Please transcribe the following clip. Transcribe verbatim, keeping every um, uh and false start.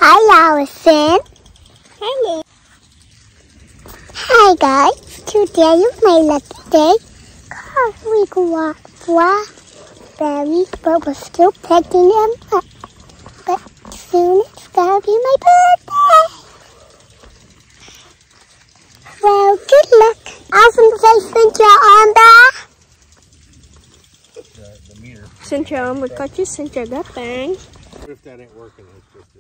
Hi, Allison. Hi, Hi, guys. Today is my lucky day because we got strawberries, but we're still picking them up. But soon it's gonna be my birthday. Well, good luck. Allison, say Cynthia on there. The, the meter. Cynthia, một coi chiếc Cynthia gấp tán. If that ain't working, it's just